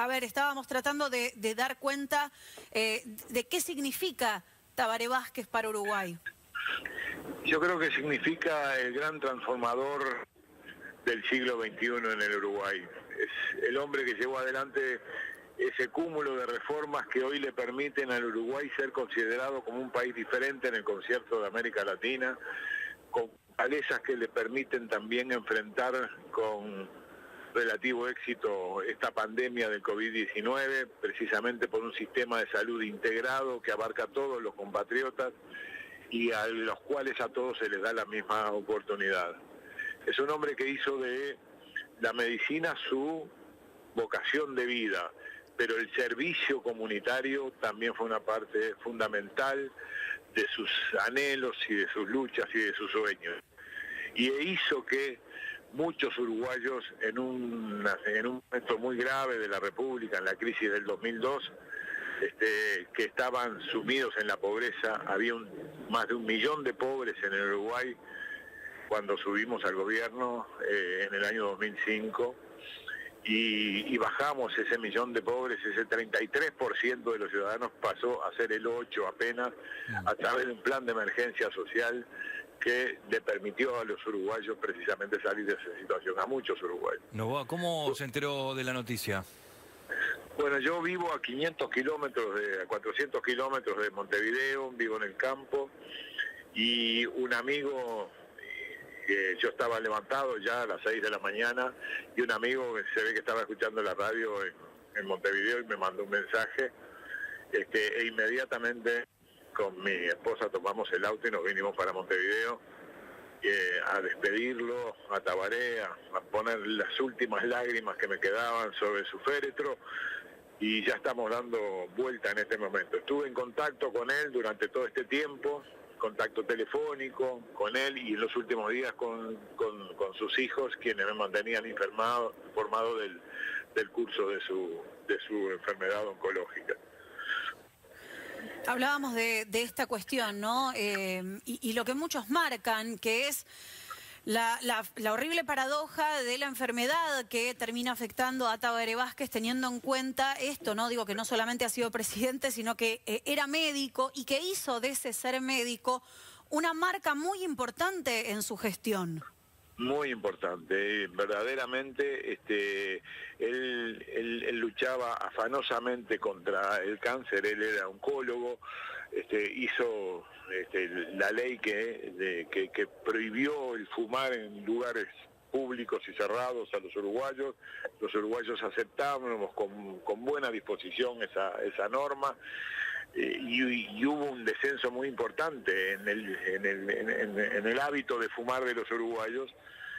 A ver, estábamos tratando de dar cuenta de qué significa Tabaré Vázquez para Uruguay. Yo creo que significa el gran transformador del siglo XXI en el Uruguay. Es el hombre que llevó adelante ese cúmulo de reformas que hoy le permiten al Uruguay ser considerado como un país diferente en el concierto de América Latina, con fortalezas que le permiten también enfrentar con relativo éxito esta pandemia del COVID-19, precisamente por un sistema de salud integrado que abarca a todos los compatriotas y a los cuales a todos se les da la misma oportunidad. Es un hombre que hizo de la medicina su vocación de vida, pero el servicio comunitario también fue una parte fundamental de sus anhelos y de sus luchas y de sus sueños. Y hizo que muchos uruguayos en un momento muy grave de la República, en la crisis del 2002, que estaban sumidos en la pobreza, había más de 1 millón de pobres en el Uruguay cuando subimos al gobierno en el año 2005, y bajamos ese 1 millón de pobres, ese 33% de los ciudadanos pasó a ser el 8% apenas, a través de un plan de emergencia social que le permitió a los uruguayos precisamente salir de esa situación, a muchos uruguayos. Novoa, ¿cómo se enteró de la noticia? Bueno, yo vivo a 500 kilómetros, a 400 kilómetros de Montevideo, vivo en el campo, y un amigo, yo estaba levantado ya a las 6 de la mañana, y un amigo que se ve que estaba escuchando la radio en Montevideo y me mandó un mensaje, e inmediatamente con mi esposa tomamos el auto y nos vinimos para Montevideo a despedirlo, a Tabaré, a poner las últimas lágrimas que me quedaban sobre su féretro, y ya estamos dando vuelta en este momento. Estuve en contacto con él durante todo este tiempo, contacto telefónico con él, y en los últimos días con sus hijos, quienes me mantenían informado del curso de su enfermedad oncológica. Hablábamos de esta cuestión, ¿no? Y lo que muchos marcan, que es la horrible paradoja de la enfermedad que termina afectando a Tabaré Vázquez, teniendo en cuenta esto, ¿no? Digo que no solamente ha sido presidente, sino que era médico y que hizo de ese ser médico una marca muy importante en su gestión. Muy importante, verdaderamente. Él luchaba afanosamente contra el cáncer, él era oncólogo, hizo la ley que prohibió el fumar en lugares públicos y cerrados a los uruguayos aceptábamos con buena disposición esa norma. Y hubo un descenso muy importante en el hábito de fumar de los uruguayos,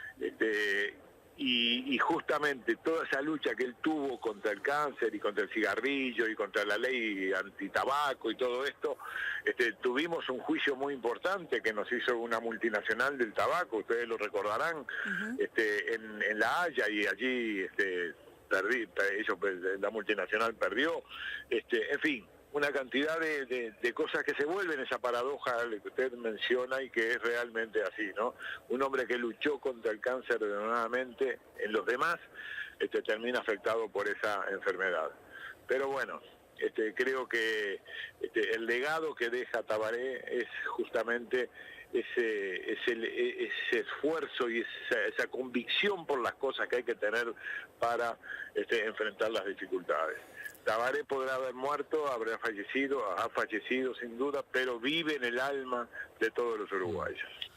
y justamente toda esa lucha que él tuvo contra el cáncer y contra el cigarrillo y contra la ley antitabaco y todo esto, tuvimos un juicio muy importante que nos hizo una multinacional del tabaco, ustedes lo recordarán, en La Haya, y allí la multinacional perdió, en fin, una cantidad de cosas que se vuelven esa paradoja que usted menciona y que es realmente así, ¿no? Un hombre que luchó contra el cáncer denodadamente en los demás, termina afectado por esa enfermedad. Pero bueno, creo que el legado que deja Tabaré es justamente ese esfuerzo y esa convicción por las cosas que hay que tener para enfrentar las dificultades. Tabaré podrá haber muerto, ha fallecido sin duda, pero vive en el alma de todos los uruguayos.